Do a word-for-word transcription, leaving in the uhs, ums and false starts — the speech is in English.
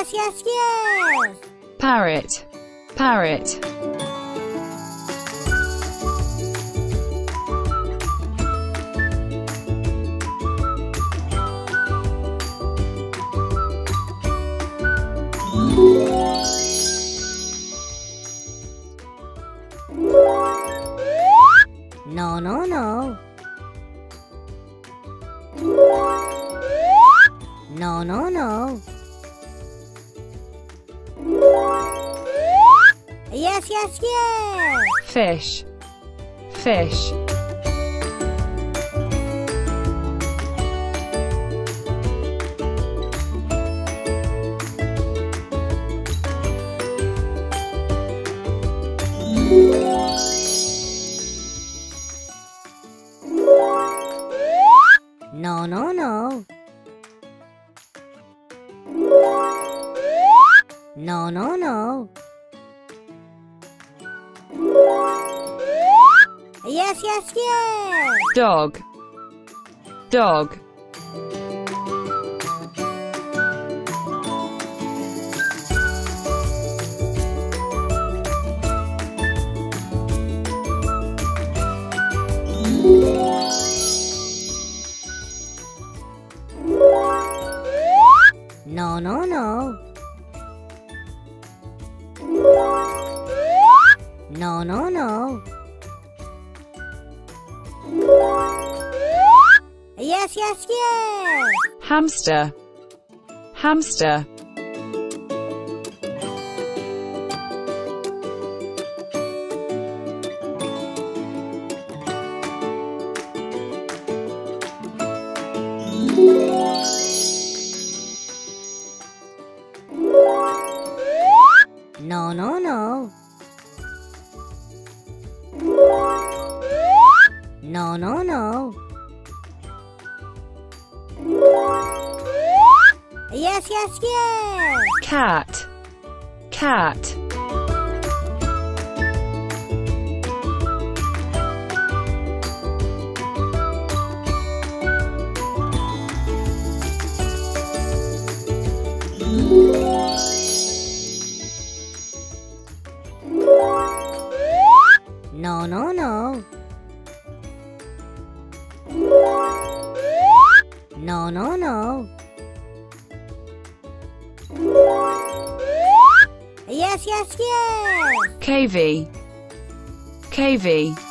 Yes, yes, yes. Parrot, parrot. No, no, no. No, no, no. Yes, yes, yes. Fish, fish. No, no, no. No, no, no. Yes, yes, yes. Dog, dog. No, no, no. No, no, no. Yes, yes, yes. Hamster, hamster. No, no, no. No, no, no. Yes, yes, yes. Cat, cat. No, no, no. No, no, no. Yes, yes, yes. K V, K V.